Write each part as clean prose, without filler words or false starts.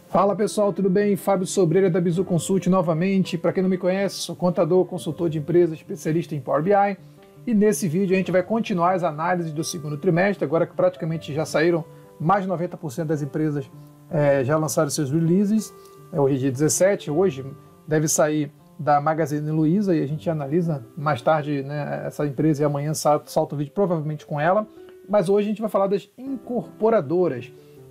Fala pessoal, tudo bem? Fábio Sobreira da Bizu Consult novamente. Para quem não me conhece, sou contador, consultor de empresas, especialista em Power BI. E nesse vídeo a gente vai continuar as análises do segundo trimestre, agora que praticamente já saíram mais de 90% das empresas já lançaram seus releases. Hoje é dia 17, hoje deve sair da Magazine Luiza e a gente analisa mais tarde, né, essa empresa e amanhã solta o vídeo provavelmente com ela. Mas hoje a gente vai falar das incorporadoras.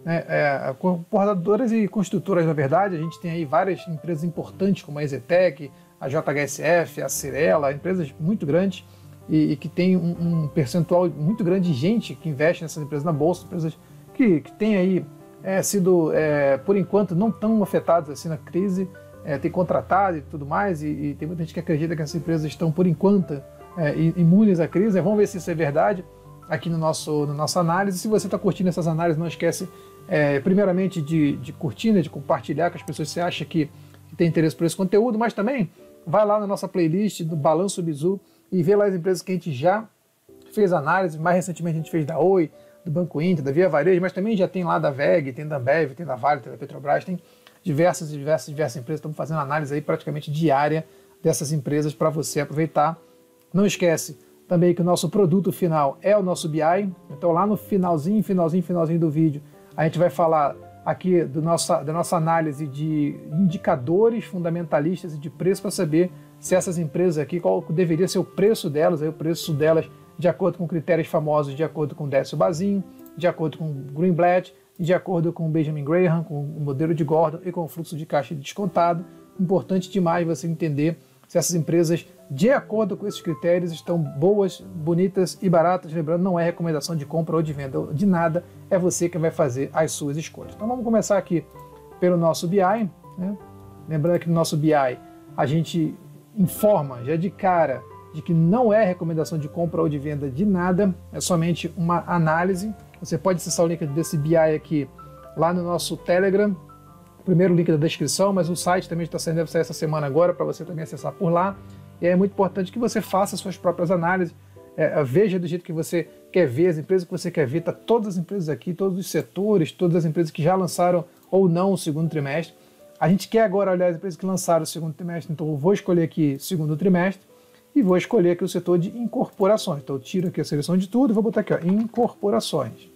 Incorporadoras e construtoras, na verdade, a gente tem aí várias empresas importantes como a EZTEC, a JHSF, a Cirela, empresas muito grandes e que tem um percentual muito grande de gente que investe nessas empresas na bolsa, empresas que têm aí sido, por enquanto, não tão afetadas assim na crise, tem contratado e tudo mais, e tem muita gente que acredita que essas empresas estão, por enquanto, imunes à crise, né? Vamos ver se isso é verdade aqui na nossa análise. Se você está curtindo essas análises, não esquece primeiramente de curtir, né, de compartilhar com as pessoas que você acha que tem interesse por esse conteúdo, mas também vai lá na nossa playlist do Balanço Bizu e vê lá as empresas que a gente já fez análise. Mais recentemente a gente fez da Oi, do Banco Inter, da Via Varejo, mas também já tem lá da VEG, tem da Ambev, tem da Vale, tem da Petrobras, tem diversas empresas. Estamos fazendo análise aí praticamente diária dessas empresas para você aproveitar. Não esquece também que o nosso produto final é o nosso BI, então lá no finalzinho do vídeo a gente vai falar aqui da nossa análise de indicadores fundamentalistas e de preço para saber se essas empresas aqui, qual deveria ser o preço delas, aí o preço delas de acordo com critérios famosos, de acordo com Décio Bazin, de acordo com Greenblatt, de acordo com Benjamin Graham, com o modelo de Gordon e com o fluxo de caixa descontado. Importante demais você entender se essas empresas, de acordo com esses critérios, estão boas, bonitas e baratas. Lembrando, não é recomendação de compra ou de venda de nada, é você que vai fazer as suas escolhas. Então vamos começar aqui pelo nosso BI, né? Lembrando que no nosso BI a gente informa já de cara de que não é recomendação de compra ou de venda de nada, é somente uma análise. Você pode acessar o link desse BI aqui lá no nosso Telegram, primeiro link da descrição, mas o site também está saindo, deve sair essa semana agora, para você também acessar por lá. E é muito importante que você faça suas próprias análises, veja do jeito que você quer ver, as empresas que você quer ver, tá todas as empresas aqui, todos os setores, todas as empresas que já lançaram ou não o segundo trimestre. A gente quer agora olhar as empresas que lançaram o segundo trimestre, então eu vou escolher aqui segundo trimestre e vou escolher aqui o setor de incorporações. Então eu tiro aqui a seleção de tudo e vou botar aqui, ó, incorporações.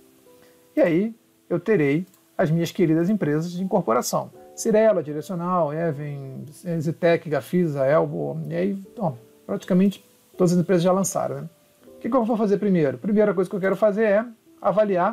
E aí eu terei as minhas queridas empresas de incorporação. Cirela, Direcional, Even, EZTEC, Gafisa, Elbo, e aí, praticamente todas as empresas já lançaram, né? O que eu vou fazer primeiro? Primeira coisa que eu quero fazer é avaliar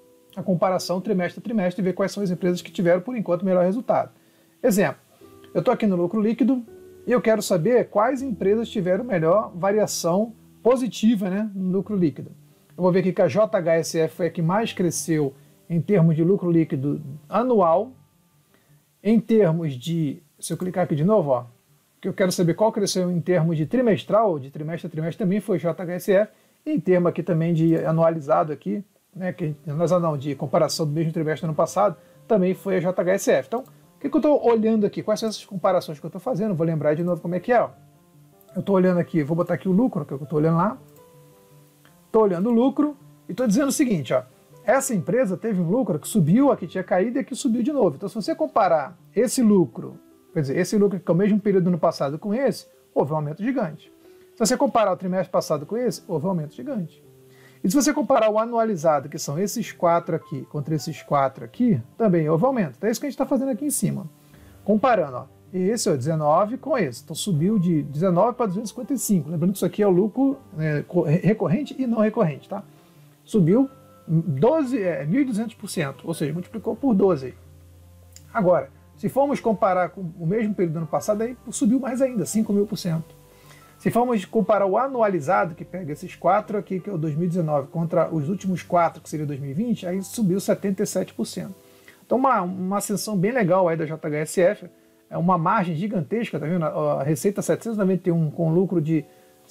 a comparação trimestre a trimestre e ver quais são as empresas que tiveram, por enquanto, o melhor resultado. Exemplo, eu estou aqui no lucro líquido e eu quero saber quais empresas tiveram melhor variação positiva, né, no lucro líquido. Eu vou ver aqui que a JHSF foi a que mais cresceu em termos de lucro líquido anual. Em termos de, se eu clicar aqui de novo, ó, que eu quero saber qual cresceu em termos de trimestral, de trimestre a trimestre, também foi JHSF, e em termos aqui também de anualizado aqui, né, de comparação do mesmo trimestre do ano passado, também foi a JHSF. Então, o que eu estou olhando aqui? Quais são essas comparações que eu estou fazendo? Vou lembrar de novo como é que é. Ó. Eu estou olhando aqui, vou botar aqui o lucro, que eu estou olhando lá. Estou olhando o lucro e estou dizendo o seguinte, ó. Essa empresa teve um lucro que subiu, aqui tinha caído e aqui subiu de novo. Então, se você comparar esse lucro, quer dizer, esse lucro que é o mesmo período do ano passado com esse, houve um aumento gigante. Se você comparar o trimestre passado com esse, houve um aumento gigante. E se você comparar o anualizado, que são esses 4 aqui, contra esses 4 aqui, também houve aumento. Então é isso que a gente está fazendo aqui em cima. Comparando, ó, esse é o 19 com esse. Então subiu de 19 para 255. Lembrando que isso aqui é o lucro recorrente e não recorrente, tá? Subiu 1.200%, ou seja, multiplicou por 12. Agora, se formos comparar com o mesmo período do ano passado, aí subiu mais ainda, 5.000%. Se formos comparar o anualizado, que pega esses 4 aqui, que é o 2019, contra os últimos 4, que seria 2020, aí subiu 77%. Então uma ascensão bem legal aí da JHSF, é uma margem gigantesca, tá vendo? A receita 791 com lucro de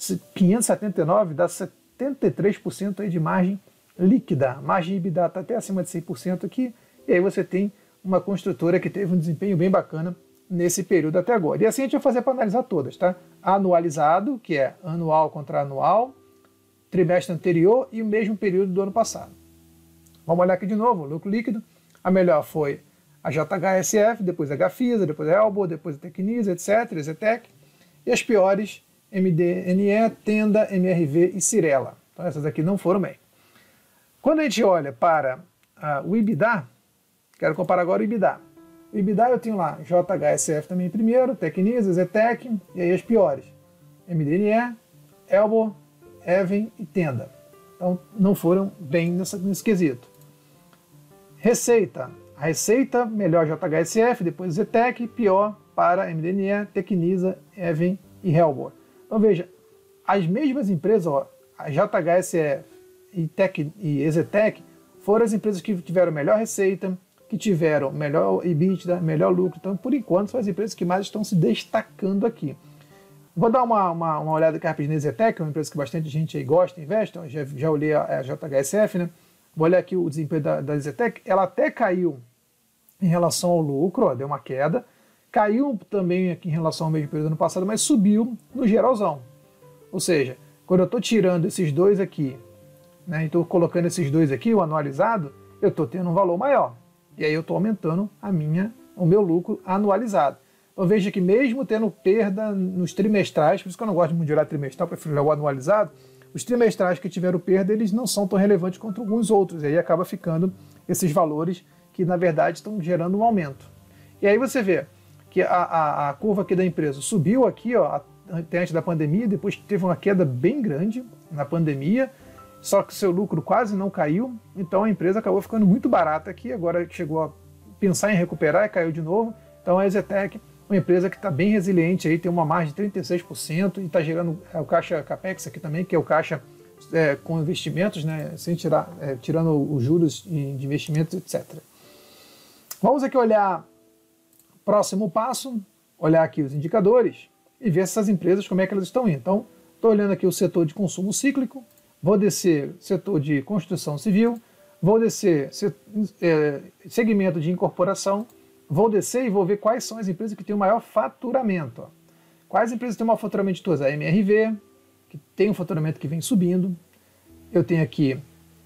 579 dá 73% aí de margem líquida. Margem EBITDA está até acima de 100% aqui, e aí você tem uma construtora que teve um desempenho bem bacana nesse período até agora. E assim a gente vai fazer para analisar todas, tá? Anualizado, que é anual contra anual, trimestre anterior e o mesmo período do ano passado. Vamos olhar aqui de novo, lucro líquido. A melhor foi a JHSF, depois a Gafisa, depois a Elbor, depois a Tecnisa, etc., Ezetec, e as piores, MDNE, Tenda, MRV e Cyrela. Então essas aqui não foram bem. Quando a gente olha para o EBITDA, quero comparar agora o EBITDA. O EBITDA eu tenho lá JHSF também primeiro, Tecnisa, Ezetec, e aí as piores, MDNE, Elbor, Even e Tenda. Então não foram bem nesse quesito. Receita. A receita, melhor JHSF, depois Ezetec, pior para MDNE, Tecnisa, Even e Elbor. Então veja, as mesmas empresas, ó, a JHSF e Ezetec, foram as empresas que tiveram melhor receita, que tiveram melhor EBITDA, melhor lucro. Então, por enquanto, são as empresas que mais estão se destacando aqui. Vou dar uma olhada aqui rapidinho na Ezetec, uma empresa que bastante gente aí gosta, investe. Então, já olhei a JHSF, né? Vou olhar aqui o desempenho da Ezetec. Ela até caiu em relação ao lucro, ó, deu uma queda. Caiu também aqui em relação ao mesmo período do ano passado, mas subiu no geralzão. Ou seja, quando eu estou tirando esses dois aqui, né, e estou colocando esses dois aqui, o anualizado, eu estou tendo um valor maior. E aí eu estou aumentando o meu lucro anualizado. Então veja que mesmo tendo perda nos trimestrais, por isso que eu não gosto muito de olhar trimestral, prefiro olhar o anualizado, os trimestrais que tiveram perda, eles não são tão relevantes quanto alguns outros. E aí acaba ficando esses valores que, na verdade, estão gerando um aumento. E aí você vê que a curva aqui da empresa subiu aqui, ó, até antes da pandemia, depois teve uma queda bem grande na pandemia, só que seu lucro quase não caiu, então a empresa acabou ficando muito barata aqui, agora chegou a pensar em recuperar e caiu de novo. Então a Ezetec, uma empresa que está bem resiliente, aí, tem uma margem de 36% e está gerando o caixa CAPEX aqui também, que é o caixa com investimentos, né, sem tirando os juros de investimentos, etc. Vamos aqui olhar o próximo passo, olhar aqui os indicadores e ver essas empresas como é que elas estão indo. Então, estou olhando aqui o setor de consumo cíclico, vou descer setor de construção civil, vou descer segmento de incorporação, vou descer e vou ver quais são as empresas que têm o maior faturamento. Ó. Quais empresas têm o maior faturamento de todas? A MRV, que tem um faturamento que vem subindo. Eu tenho aqui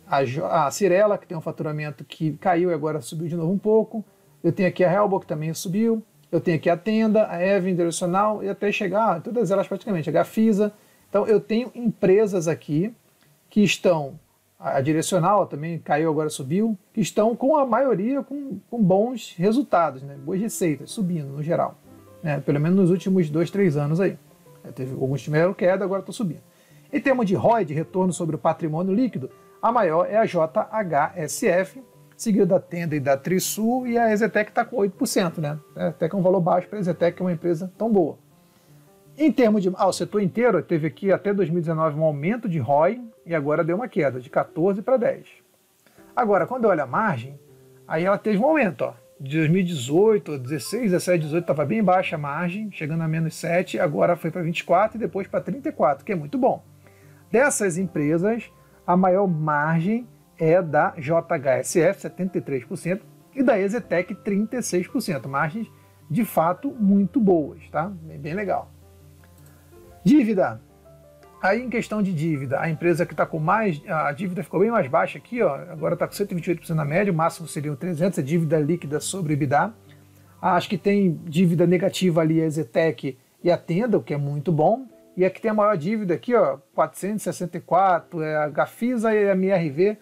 a Cyrela, que tem um faturamento que caiu e agora subiu de novo um pouco. Eu tenho aqui a Elbor, que também subiu. Eu tenho aqui a Tenda, a Even Direcional e até chegar, todas elas praticamente, a Gafisa. Então eu tenho empresas aqui que estão, a Direcional também caiu, agora subiu, que estão com a maioria com bons resultados, né? Boas receitas, subindo no geral, né? Pelo menos nos últimos 2, 3 anos aí. Teve alguns tiveram queda, agora estão subindo. Em termos de ROI, de retorno sobre o patrimônio líquido, a maior é a JHSF, seguida da Tenda e da Trisul, e a Ezetec está com 8%, né? Até que é um valor baixo para a Ezetec, que é uma empresa tão boa. Em termos de... o setor inteiro teve aqui até 2019 um aumento de ROI e agora deu uma queda de 14 para 10. Agora, quando eu olho a margem, aí ela teve um aumento, ó. De 2018, 16, 17, 18 estava bem baixa a margem, chegando a menos 7, agora foi para 24 e depois para 34, que é muito bom. Dessas empresas, a maior margem é da JHSF, 73%, e da Ezetec, 36%. Margens, de fato, muito boas, tá? Bem legal. Dívida. Aí, em questão de dívida, a empresa que está com mais... A dívida ficou bem mais baixa aqui, ó, agora está com 128% na média, o máximo seria 300%, a dívida líquida sobre o EBITDA. Acho que tem dívida negativa ali a Ezetec e a Tenda, o que é muito bom. E a que tem a maior dívida aqui, ó, 464, a Gafisa e a MRV,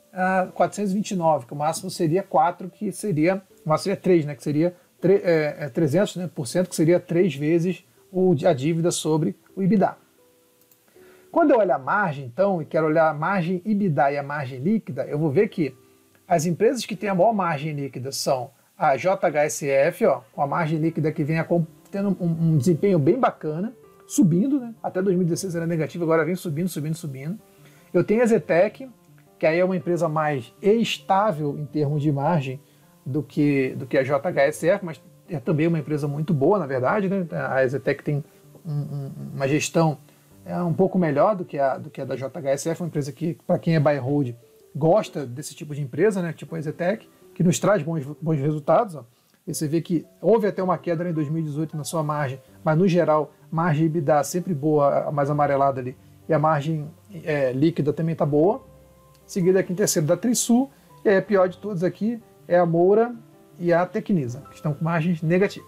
429, que o máximo seria 4, que seria... O máximo seria 3, né, que seria 300%, né, que seria 3 vezes a dívida sobre o EBITDA. Quando eu olho a margem, então, e quero olhar a margem EBITDA e a margem líquida, eu vou ver que as empresas que têm a maior margem líquida são a JHSF, ó, com a margem líquida que vem tendo um desempenho bem bacana, subindo, né? Até 2016 era negativo, agora vem subindo, subindo, subindo. Eu tenho a Ezetec, que aí é uma empresa mais estável em termos de margem do que a JHSF, mas é também uma empresa muito boa, na verdade, né? A Ezetec tem uma gestão um pouco melhor do que a da JHSF, uma empresa que, para quem é buy and hold, gosta desse tipo de empresa, né? Tipo a Ezetec, que nos traz bons resultados. Ó. E você vê que houve até uma queda em 2018 na sua margem, mas no geral, margem EBITDA sempre boa, a mais amarelada ali, e a margem líquida também está boa. Seguida aqui em terceiro da Trisul, e aí a pior de todas aqui é a Moura e a Tecnisa, que estão com margens negativas.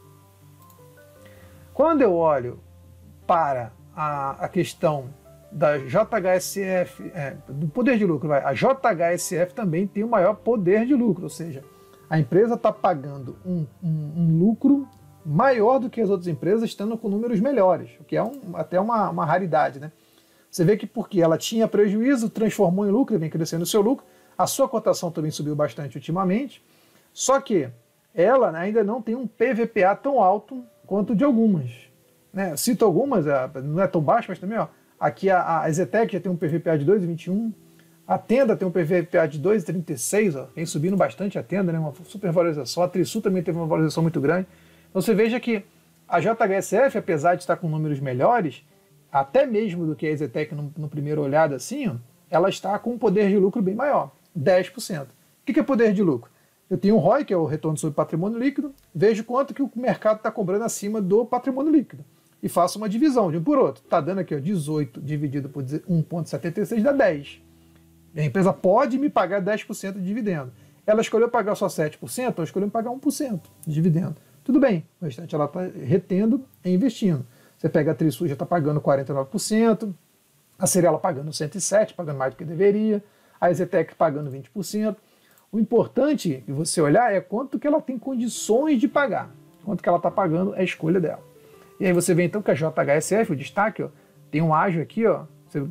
Quando eu olho para a questão da JHSF, do poder de lucro, a JHSF também tem o maior poder de lucro, ou seja, a empresa está pagando um lucro maior do que as outras empresas, estando com números melhores, o que é até uma raridade, né? Você vê que porque ela tinha prejuízo, transformou em lucro, vem crescendo o seu lucro, a sua cotação também subiu bastante ultimamente, só que ela ainda não tem um PVPA tão alto quanto de algumas, né? Cito algumas, não é tão baixo, mas também, ó, aqui a EZTEC já tem um PVPA de 2,21, a Tenda tem um PVPA de 2,36, ó, vem subindo bastante a Tenda, né? Uma super valorização, a Trisul também teve uma valorização muito grande. Então você veja que a JHSF, apesar de estar com números melhores, até mesmo do que a EZTEC no primeiro olhado assim, ó, ela está com um poder de lucro bem maior, 10%. O que é poder de lucro? Eu tenho o ROI, que é o retorno sobre patrimônio líquido, vejo quanto que o mercado está cobrando acima do patrimônio líquido e faço uma divisão de um por outro. Está dando aqui ó, 18 dividido por 1,76 dá 10. A empresa pode me pagar 10% de dividendo. Ela escolheu pagar só 7%, ela escolheu pagar 1% de dividendo. Tudo bem, o restante ela está retendo e investindo. Você pega a Trisul, já está pagando 49%, a Cyrela pagando 107%, pagando mais do que deveria, a EZTEC pagando 20%. O importante de você olhar é quanto que ela tem condições de pagar. Quanto que ela está pagando é a escolha dela. E aí você vê então que a JHSF, o destaque, ó, tem um ágio aqui, ó,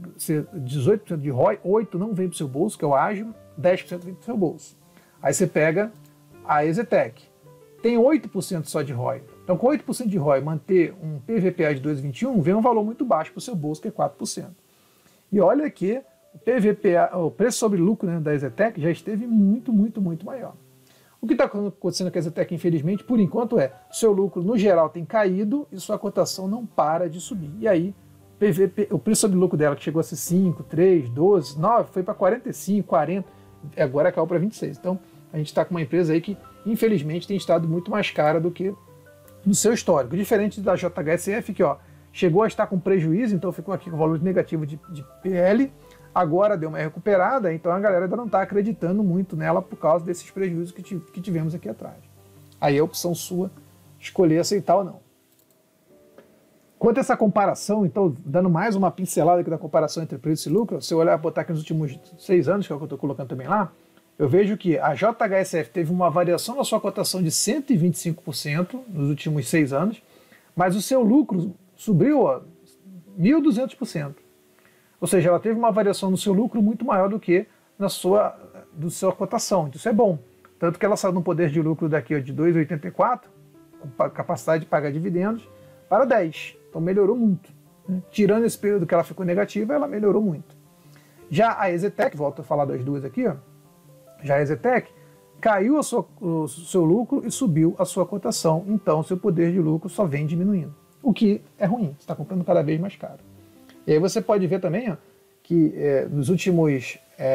18% de ROI, 8% não vem para o seu bolso, que é o ágio, 10% vem para o seu bolso. Aí você pega a EZTEC, tem 8% só de ROI. Então, com 8% de ROI, manter um PVPA de 2,21 vem um valor muito baixo para o seu bolso, que é 4%. E olha que o PVPA, o preço sobre lucro, né, da EZTEC já esteve muito maior. O que está acontecendo com a EZTEC, infelizmente, por enquanto seu lucro, no geral, tem caído e sua cotação não para de subir. E aí, o preço sobre lucro dela, que chegou a ser 5, 3, 12, 9, foi para 45, 40, agora caiu para 26. Então, a gente está com uma empresa aí que, infelizmente, tem estado muito mais cara do que no seu histórico. Diferente da JHSF, que ó, chegou a estar com prejuízo, então ficou aqui com valor negativo de PL, agora deu uma recuperada, então a galera ainda não está acreditando muito nela por causa desses prejuízos que tivemos aqui atrás. Aí é a opção sua escolher aceitar ou não. Quanto a essa comparação, então, dando mais uma pincelada aqui da comparação entre preço e lucro, se eu olhar, botar aqui nos últimos 6 anos, que é o que eu estou colocando também lá, eu vejo que a JHSF teve uma variação na sua cotação de 125% nos últimos 6 anos, mas o seu lucro subiu a 1.200%. Ou seja, ela teve uma variação no seu lucro muito maior do que na sua cotação. Então, isso é bom. Tanto que ela saiu no poder de lucro daqui ó, de 2,84, com capacidade de pagar dividendos, para 10. Então melhorou muito. Né? Tirando esse período que ela ficou negativa, ela melhorou muito. Já a EZTEC, volto a falar das duas aqui, ó, já a EZTEC caiu o seu lucro e subiu a sua cotação, então o seu poder de lucro só vem diminuindo, o que é ruim, você está comprando cada vez mais caro. E aí você pode ver também ó, que nos últimos,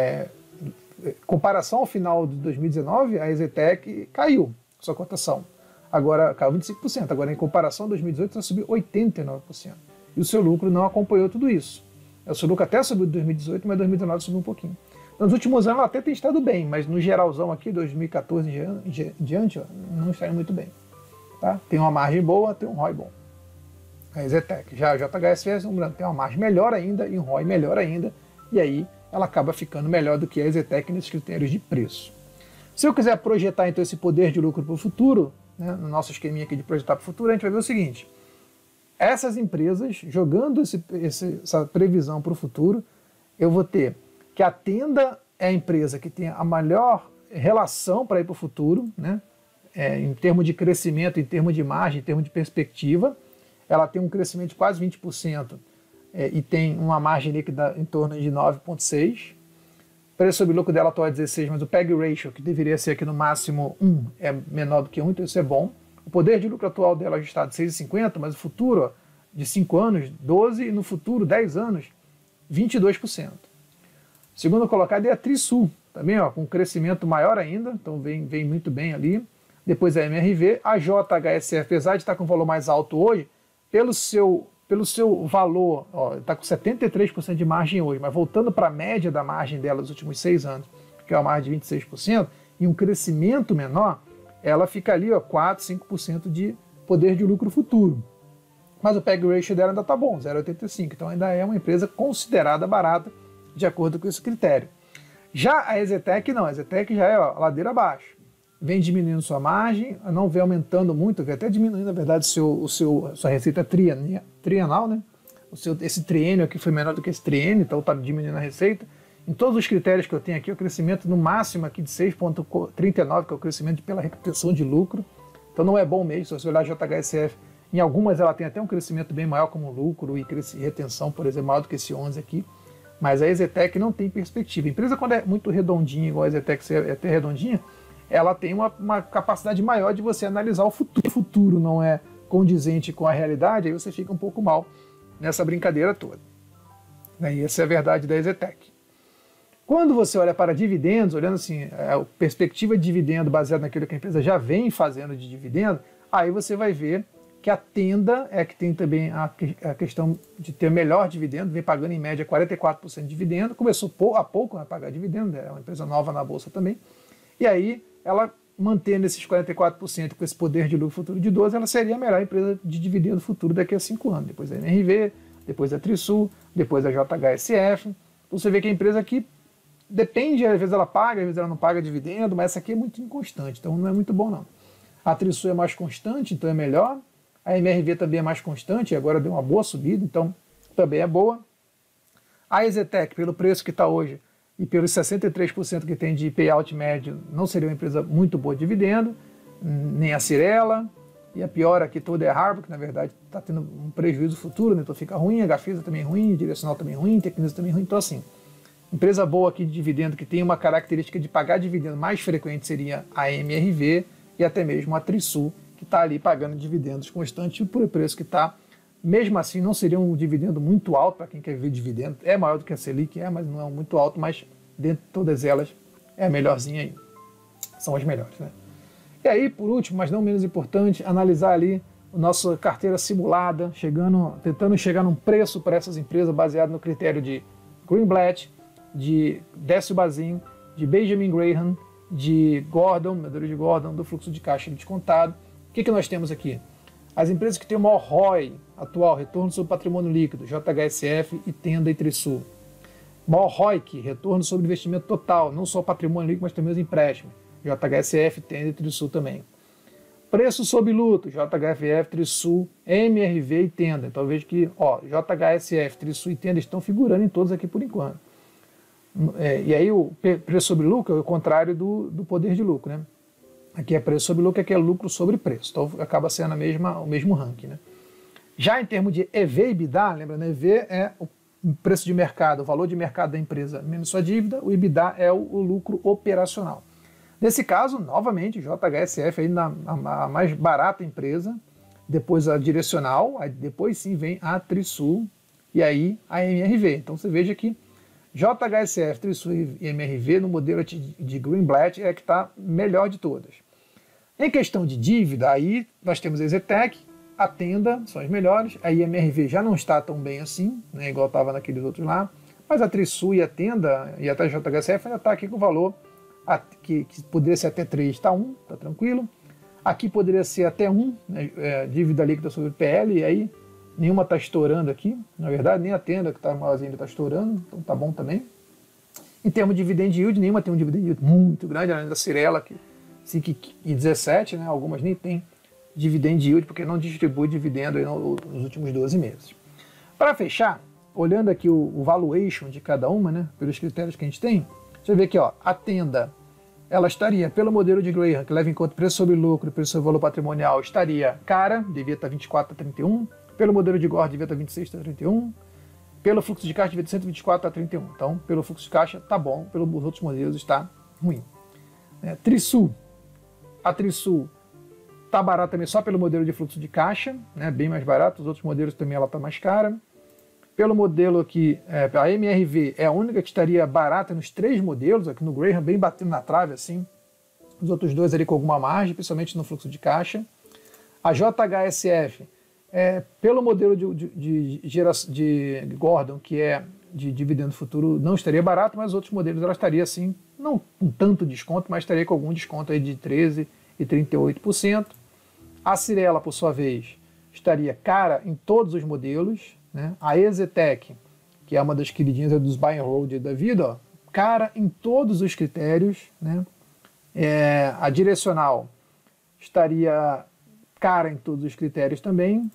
comparação ao final de 2019, a EZTEC caiu sua cotação, agora caiu 25%, agora em comparação a 2018 ela subiu 89%, e o seu lucro não acompanhou tudo isso. O seu lucro até subiu em 2018, mas 2019 subiu um pouquinho. Nos últimos anos ela até tem estado bem, mas no geralzão aqui, 2014 em diante, ó, não está indo muito bem. Tá? Tem uma margem boa, tem um ROI bom. A EZTEC. Já a JHSF tem uma margem melhor ainda e um ROI melhor ainda, e aí ela acaba ficando melhor do que a EZTEC nesses critérios de preço. Se eu quiser projetar então esse poder de lucro para o futuro, né, no nosso esqueminha aqui de projetar para o futuro, a gente vai ver o seguinte: essas empresas, jogando essa previsão para o futuro, eu vou ter que a Tenda é a empresa que tem a melhor relação para ir para o futuro, né? Em termos de crescimento, em termos de margem, em termos de perspectiva. Ela tem um crescimento de quase 20% e tem uma margem líquida em torno de 9,6%. O preço sobre lucro dela atual é 16%, mas o PEG ratio, que deveria ser aqui no máximo 1, é menor do que 1, então isso é bom. O poder de lucro atual dela é ajustado de 6,50, mas o futuro ó, de 5 anos, 12%, e no futuro, 10 anos, 22%. Segundo colocado é a Trisul, também ó, com um crescimento maior ainda, então vem muito bem ali. Depois a MRV, a JHSF, apesar de estar com um valor mais alto hoje, pelo seu valor, está com 73% de margem hoje, mas voltando para a média da margem dela dos últimos 6 anos, que é uma margem de 26%, e um crescimento menor, ela fica ali, ó, 4, 5% de poder de lucro futuro. Mas o PEG ratio dela ainda está bom, 0,85. Então ainda é uma empresa considerada barata, de acordo com esse critério. Já a EZTEC não, a EZTEC já é, ó, ladeira abaixo. Vem diminuindo sua margem, não vem aumentando muito, vem até diminuindo, na verdade, sua receita trienal, né? Esse triênio aqui foi menor do que esse triênio, então está diminuindo a receita. Em todos os critérios que eu tenho aqui, o crescimento no máximo aqui de 6,39, que é o crescimento pela retenção de lucro. Então não é bom mesmo, se você olhar a JHSF, em algumas ela tem até um crescimento bem maior como lucro e retenção, por exemplo, maior do que esse 11 aqui. Mas a EZTEC não tem perspectiva. A empresa, quando é muito redondinha, igual a EZTEC é até redondinha, ela tem uma capacidade maior de você analisar o futuro. O futuro não é condizente com a realidade, aí você fica um pouco mal nessa brincadeira toda. E essa é a verdade da EZTEC. Quando você olha para dividendos, olhando assim, a perspectiva de dividendo baseada naquilo que a empresa já vem fazendo de dividendo, aí você vai ver que a Tenda é que tem também a questão de ter melhor dividendo, vem pagando em média 44% de dividendo, começou há pouco a pagar dividendo, é uma empresa nova na Bolsa também, e aí ela mantendo esses 44% com esse poder de lucro futuro de 12%, ela seria a melhor empresa de dividendo futuro daqui a 5 anos, depois da MRV, depois da Trisul, depois da JHSF, então você vê que a empresa aqui depende, às vezes ela paga, às vezes ela não paga dividendo, mas essa aqui é muito inconstante, então não é muito bom não. A Trisul é mais constante, então é melhor. A MRV também é mais constante, agora deu uma boa subida, então também é boa. A EZTEC, pelo preço que está hoje e pelos 63% que tem de payout médio, não seria uma empresa muito boa de dividendo, nem a Cirela. E a pior aqui toda é a Harbour, que na verdade está tendo um prejuízo futuro, né? Então fica ruim, a Gafisa também ruim, a Direcional também ruim, a Tecnisa também ruim. Então assim, empresa boa aqui de dividendo, que tem uma característica de pagar dividendo mais frequente seria a MRV e até mesmo a Trisul, que está ali pagando dividendos constantes por o preço que está. Mesmo assim, não seria um dividendo muito alto para quem quer ver dividendo. É maior do que a Selic, mas não é muito alto, mas dentre todas elas é a melhorzinha aí. São as melhores, né? E aí, por último, mas não menos importante, analisar ali a nossa carteira simulada, tentando chegar num preço para essas empresas baseado no critério de Greenblatt, de Décio Bazin, de Benjamin Graham, de Gordon, medidor de Gordon, do fluxo de caixa descontado. O que nós temos aqui? As empresas que têm o maior ROI atual, retorno sobre patrimônio líquido, JHSF e Tenda e Trisul. Maior ROIC, retorno sobre investimento total, não só patrimônio líquido, mas também os empréstimos. JHSF, Tenda e Trisul também. Preço sob lucro, JHSF, Trisul, MRV e Tenda. Então vejo que JHSF, Trisul e Tenda estão figurando em todos aqui por enquanto. E aí o preço sobre lucro é o contrário do poder de lucro, né? Aqui é preço sobre lucro, aqui é lucro sobre preço. Então acaba sendo o mesmo ranking, né? Já em termos de EV e EBITDA, lembra, né? EV é o preço de mercado, o valor de mercado da empresa menos sua dívida, o EBITDA é o lucro operacional. Nesse caso, novamente, JHSF ainda a mais barata empresa, depois a Direcional, aí depois sim vem a Trisul e aí a MRV. Então você veja que JHSF, Trisul e MRV no modelo de Greenblatt é que está melhor de todas. Em questão de dívida, aí nós temos a EZTEC, a Tenda, são as melhores, a MRV já não está tão bem assim, né, igual estava naqueles outros lá, mas a Trisul e a Tenda e até a JHSF ainda está aqui com o valor que poderia ser até 3, está 1, está tranquilo. Aqui poderia ser até 1, né, dívida líquida sobre PL, e aí nenhuma está estourando aqui, na verdade, nem a Tenda, que está maiorzinha, está estourando, então tá bom também. Em termos de dividend yield, nenhuma tem um dividend yield muito grande, além da Cirela, que 5,17, né, algumas nem tem dividend yield, porque não distribui dividendo aí nos últimos 12 meses. Para fechar, olhando aqui o valuation de cada uma, né, pelos critérios que a gente tem, você vê que a Tenda, ela estaria, pelo modelo de Graham, que leva em conta preço sobre lucro e preço sobre valor patrimonial, estaria cara, devia estar 24 a 31, pelo modelo de Gordon devia estar 26 a 31, pelo fluxo de caixa devia estar 124 a 31. Então, pelo fluxo de caixa está bom, pelos outros modelos está ruim. Trisul, a Trisul está barata também só pelo modelo de fluxo de caixa, né, bem mais barato, os outros modelos também ela está mais cara. Pelo modelo aqui, a MRV é a única que estaria barata nos 3 modelos, aqui no Graham bem batendo na trave assim, os outros 2 ali com alguma margem, principalmente no fluxo de caixa. A JHSF, pelo modelo de Gordon, que é de dividendo futuro, não estaria barato, mas os outros modelos ela estaria assim, não com tanto desconto, mas estaria com algum desconto aí de 13% 2,38%. A Cyrela, por sua vez, estaria cara em todos os modelos, né? A EZTEC, que é uma das queridinhas dos buy and hold da vida, ó, cara em todos os critérios, né? A Direcional estaria cara em todos os critérios também.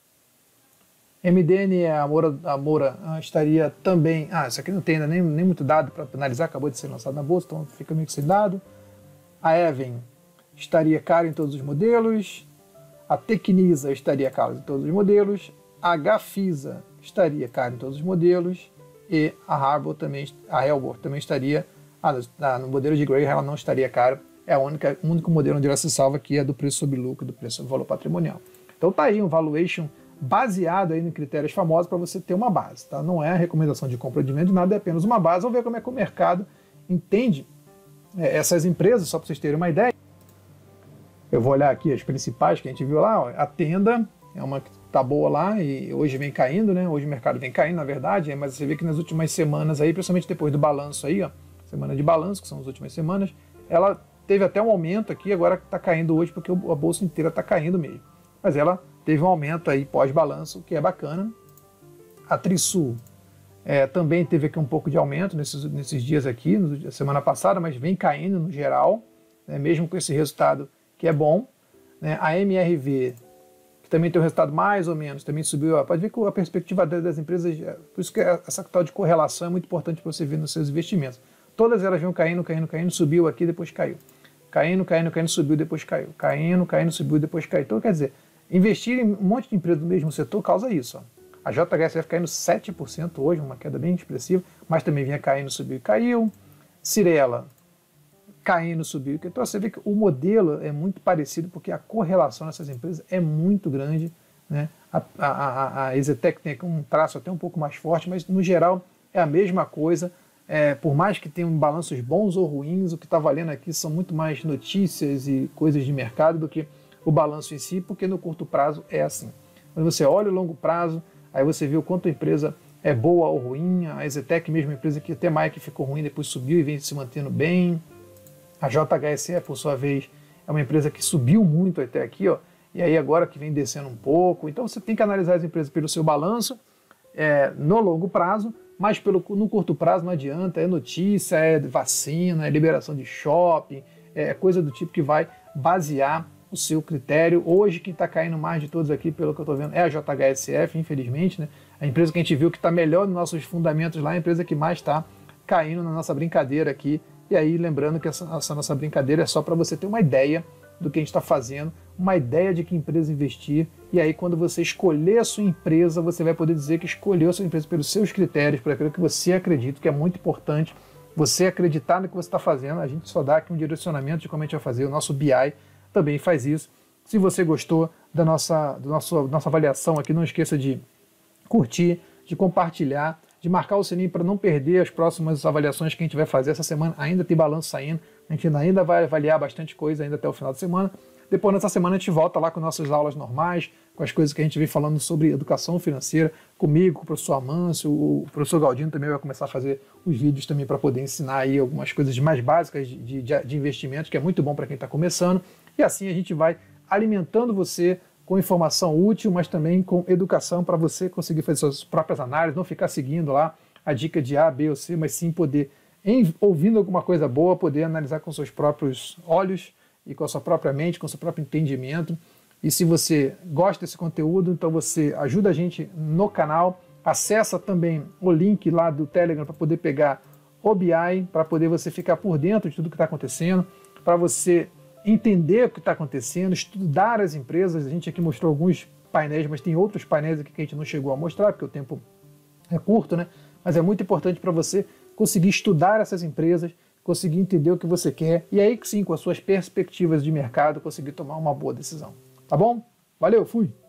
MDN, a Moura estaria também... isso aqui não tem ainda nem muito dado para analisar, acabou de ser lançado na bolsa, então fica meio que sem dado. A Even estaria cara em todos os modelos. A Tecnisa estaria cara em todos os modelos. A Gafisa estaria cara em todos os modelos. E a Harbor também, a Helbor também estaria... no modelo de Grey ela não estaria cara. É o único modelo onde ela se salva, que é do preço sobre lucro, do preço sobre valor patrimonial. Então tá aí um valuation baseado aí em critérios famosos para você ter uma base, tá? Não é a recomendação de compra de venda, nada, é apenas uma base. Vamos ver como é que o mercado entende essas empresas, só para vocês terem uma ideia. Eu vou olhar aqui as principais que a gente viu lá, ó. A Tenda é uma que tá boa lá e hoje vem caindo, né? Hoje o mercado vem caindo, na verdade, mas você vê que nas últimas semanas aí, principalmente depois do balanço aí, ó, semana de balanço, que são as últimas semanas, ela teve até um aumento aqui, agora está caindo hoje porque a bolsa inteira está caindo mesmo. Mas ela teve um aumento aí pós-balanço, que é bacana. A Trisul também teve aqui um pouco de aumento nesses dias aqui, na semana passada, mas vem caindo no geral, né, mesmo com esse resultado que é bom. Né. A MRV, que também tem um resultado mais ou menos, também subiu. Pode ver que a perspectiva das empresas, por isso que essa tal de correlação é muito importante para você ver nos seus investimentos. Todas elas vão caindo, subiu aqui, depois caiu. Caindo, subiu, depois caiu. Caindo, subiu, depois caiu. Então, quer dizer, investir em um monte de empresas do mesmo setor causa isso. Ó. A JHSF caindo 7% hoje, uma queda bem expressiva, mas também vinha caindo, subiu e caiu. Cyrela, caindo, subiu. Então você vê que o modelo é muito parecido, porque a correlação nessas empresas é muito grande. Né? A EZTEC tem aqui um traço até um pouco mais forte, mas no geral é a mesma coisa. Por mais que tenham balanços bons ou ruins, o que está valendo aqui são muito mais notícias e coisas de mercado do que o balanço em si, porque no curto prazo é assim. Quando você olha o longo prazo, aí você vê o quanto a empresa é boa ou ruim. A EZTEC, mesmo empresa que até mais que ficou ruim, depois subiu e vem se mantendo bem. A JHSF, por sua vez, é uma empresa que subiu muito até aqui, ó, e aí agora que vem descendo um pouco. Então você tem que analisar as empresas pelo seu balanço no longo prazo, mas no curto prazo não adianta, é notícia, é vacina, é liberação de shopping, é coisa do tipo que vai basear o seu critério. Hoje quem está caindo mais de todos aqui, pelo que eu estou vendo, é a JHSF, infelizmente, né? A empresa que a gente viu que está melhor nos nossos fundamentos lá, é a empresa que mais está caindo na nossa brincadeira aqui. E aí, lembrando que essa nossa brincadeira é só para você ter uma ideia do que a gente está fazendo, uma ideia de que empresa investir, e aí quando você escolher a sua empresa, você vai poder dizer que escolheu a sua empresa pelos seus critérios, por aquilo que você acredita, que é muito importante você acreditar no que você está fazendo. A gente só dá aqui um direcionamento de como a gente vai fazer, o nosso BI também faz isso. Se você gostou da nossa avaliação aqui, não esqueça de curtir, de compartilhar, de marcar o sininho para não perder as próximas avaliações que a gente vai fazer. Essa semana ainda tem balanço saindo, a gente ainda vai avaliar bastante coisa ainda até o final de semana. Depois, nessa semana, a gente volta lá com nossas aulas normais, com as coisas que a gente vem falando sobre educação financeira, comigo, com o professor Amâncio, o professor Galdino também vai começar a fazer os vídeos também para poder ensinar aí algumas coisas mais básicas de investimentos, que é muito bom para quem está começando. E assim a gente vai alimentando você com informação útil, mas também com educação para você conseguir fazer suas próprias análises, não ficar seguindo lá a dica de A, B ou C, mas sim poder, ouvindo alguma coisa boa, poder analisar com seus próprios olhos e com a sua própria mente, com o seu próprio entendimento. E se você gosta desse conteúdo, então você ajuda a gente no canal, acessa também o link lá do Telegram para poder pegar o BI, para poder você ficar por dentro de tudo que está acontecendo, para você entender o que está acontecendo, estudar as empresas. A gente aqui mostrou alguns painéis, mas tem outros painéis aqui que a gente não chegou a mostrar, porque o tempo é curto, né? Mas é muito importante para você conseguir estudar essas empresas, conseguir entender o que você quer, e aí sim, com as suas perspectivas de mercado, conseguir tomar uma boa decisão. Tá bom? Valeu, fui!